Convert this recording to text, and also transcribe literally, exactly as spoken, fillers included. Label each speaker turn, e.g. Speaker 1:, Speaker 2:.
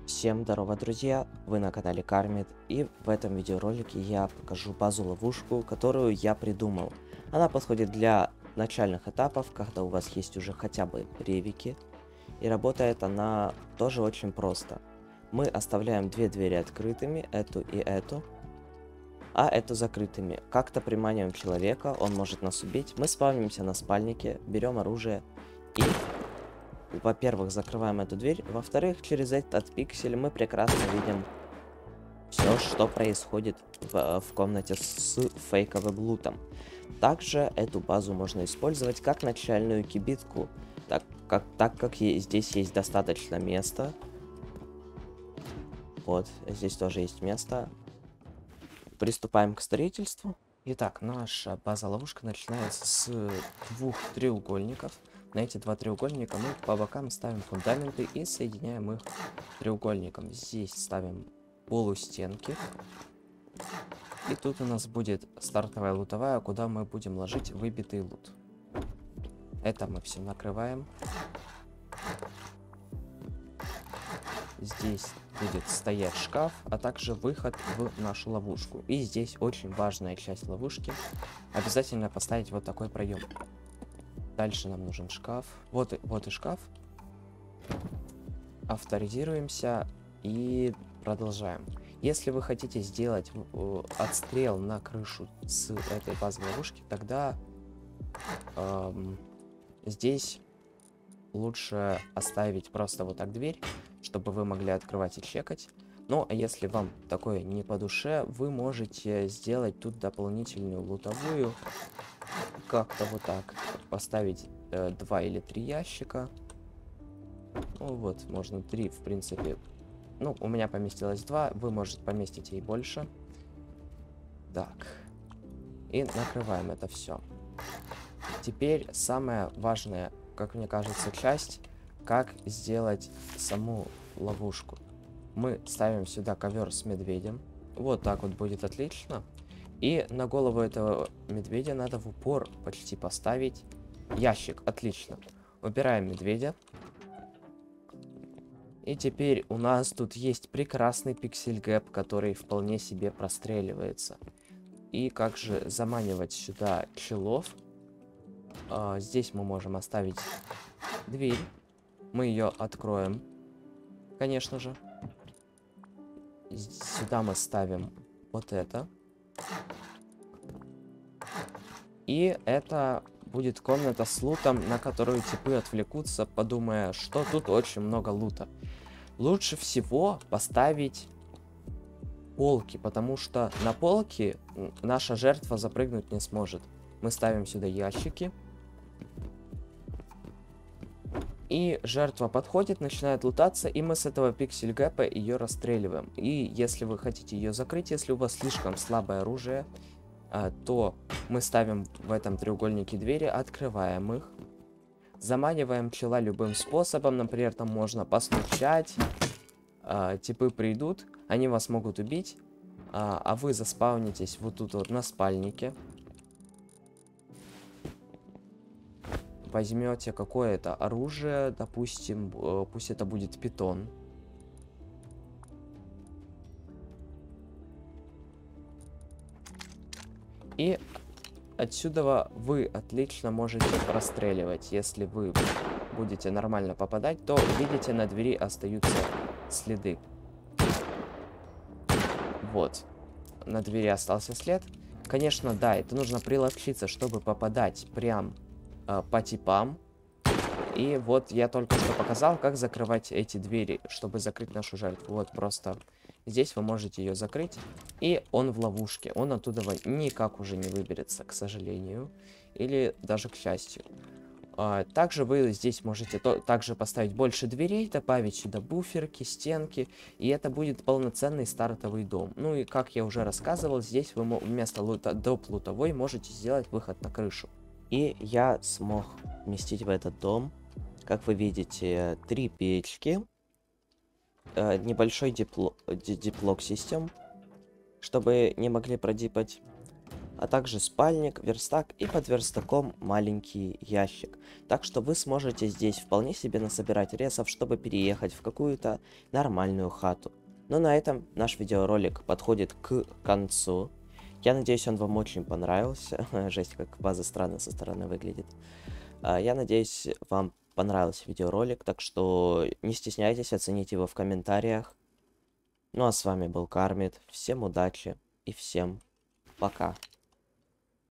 Speaker 1: Всем здорово, друзья! Вы на канале Кармит, и в этом видеоролике я покажу базу-ловушку, которую я придумал. Она подходит для начальных этапов, когда у вас есть уже хотя бы ревики, и работает она тоже очень просто. Мы оставляем две двери открытыми, эту и эту, а эту закрытыми. Как-то приманиваем человека, он может нас убить, мы спавнимся на спальнике, берем оружие и... Во-первых, закрываем эту дверь. Во-вторых, через этот пиксель мы прекрасно видим все, что происходит в, в комнате с фейковым лутом. Также эту базу можно использовать как начальную кибитку, так как, так как здесь есть достаточно места. Вот, здесь тоже есть место. Приступаем к строительству. Итак, наша база-ловушка начинается с двух треугольников. На эти два треугольника мы по бокам ставим фундаменты и соединяем их треугольником. Здесь ставим полустенки. И тут у нас будет стартовая лутовая, куда мы будем ложить выбитый лут. Это мы все накрываем. Здесь будет стоять шкаф, а также выход в нашу ловушку. И здесь очень важная часть ловушки. Обязательно поставить вот такой проем. Дальше нам нужен шкаф. Вот и, вот и шкаф. Авторизируемся и продолжаем. Если вы хотите сделать э, отстрел на крышу с этой базовой ловушки, тогда э, здесь лучше оставить просто вот так дверь, чтобы вы могли открывать и чекать. Ну, а если вам такое не по душе, вы можете сделать тут дополнительную лутовую. Как-то вот так. Поставить э, два или три ящика. Ну вот, можно три, в принципе. Ну, у меня поместилось два, вы можете поместить и больше. Так. И накрываем это все. Теперь самая важная, как мне кажется, часть, как сделать саму ловушку. Мы ставим сюда ковер с медведем. Вот так вот будет отлично. И на голову этого медведя надо в упор почти поставить ящик. Отлично. Убираем медведя. И теперь у нас тут есть прекрасный пиксель гэп, который вполне себе простреливается. И как же заманивать сюда челов? А, здесь мы можем оставить дверь. Мы ее откроем, конечно же. Сюда мы ставим вот это. И это будет комната с лутом, на которую типы отвлекутся, подумая, что тут очень много лута. Лучше всего поставить полки, потому что на полки наша жертва запрыгнуть не сможет. Мы ставим сюда ящики. И жертва подходит, начинает лутаться, и мы с этого пиксель гэпа ее расстреливаем. И если вы хотите ее закрыть, если у вас слишком слабое оружие, то мы ставим в этом треугольнике двери, открываем их, заманиваем пчела любым способом, например, там можно постучать, а, типы придут, они вас могут убить, а, а вы заспаунитесь вот тут вот на спальнике, возьмете какое-то оружие, допустим, пусть это будет питон. И отсюда вы отлично можете простреливать. Если вы будете нормально попадать, то, видите, на двери остаются следы. Вот. На двери остался след. Конечно, да, это нужно приловчиться, чтобы попадать прям э, по типам. И вот я только что показал, как закрывать эти двери, чтобы закрыть нашу жертву. Вот просто... Здесь вы можете ее закрыть, и он в ловушке. Он оттуда никак уже не выберется, к сожалению, или даже к счастью. А, также вы здесь можете то, также поставить больше дверей, добавить сюда буферки, стенки, и это будет полноценный стартовый дом. Ну и как я уже рассказывал, здесь вы вместо лута, доп лутовой можете сделать выход на крышу. И я смог вместить в этот дом, как вы видите, три печки. Небольшой диплок систем, чтобы не могли продипать. а также спальник, верстак и под верстаком маленький ящик. Так что вы сможете здесь вполне себе насобирать ресов, чтобы переехать в какую-то нормальную хату. Но на этом наш видеоролик подходит к концу. Я надеюсь, он вам очень понравился. Жесть, как база странно со стороны выглядит. Я надеюсь, вам понравился видеоролик, так что не стесняйтесь, оцените его в комментариях. Ну а с вами был Кармит. Всем удачи и всем пока.